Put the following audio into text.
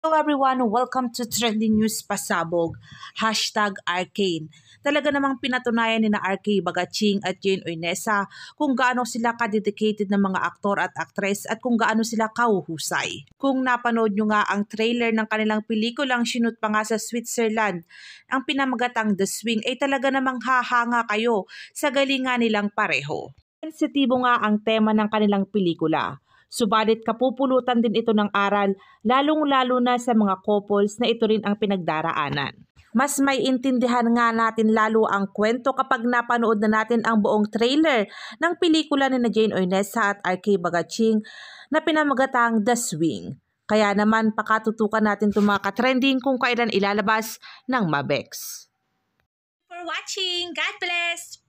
Hello everyone, welcome to Trending News Pasabog, #Arcane. Talaga namang pinatunayan ni na RK Bagaching at Jane Oinesa kung gaano sila kadedicated ng mga aktor at aktres at kung gaano sila kahuhusay. Kung napanood nyo nga ang trailer ng kanilang pelikulang shoot pa nga sa Switzerland, ang pinamagatang The Swing ay talaga namang hahanga kayo sa galingan nilang pareho. Sensitibo nga ang tema ng kanilang pelikula. Subalit kapupulutan din ito ng aral, lalong-lalo na sa mga couples na ito rin ang pinagdaraanan. Mas may intindihan nga natin lalo ang kwento kapag napanood na natin ang buong trailer ng pelikula ni Jane Oinesa at RK Bagaching na pinamagatang The Swing. Kaya naman pakatutukan natin itong mga ka-trending kung kailan ilalabas ng Mabex. For watching, God bless!